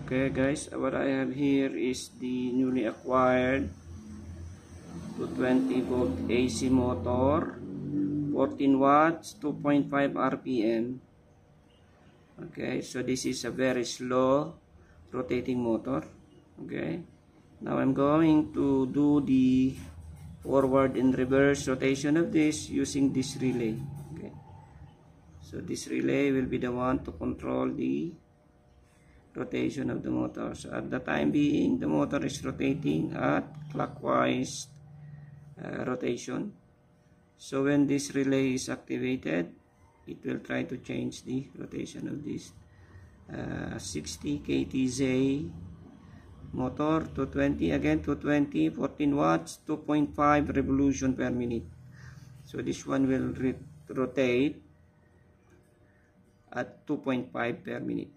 Okay guys, what I have here is the newly acquired 220 volt AC motor, 14 watts, 2.5 RPM. Okay, so this is a very slow rotating motor. Okay, now I'm going to do the forward and reverse rotation of this using this relay. Okay, so this relay will be the one to control the rotation of the motor. So at the time being, the motor is rotating at clockwise rotation. So when this relay is activated, it will try to change the rotation of this 60 kTz motor. 220, again 220, 14 watts, 2.5 revolution per minute. So this one will rotate at 2.5 per minute.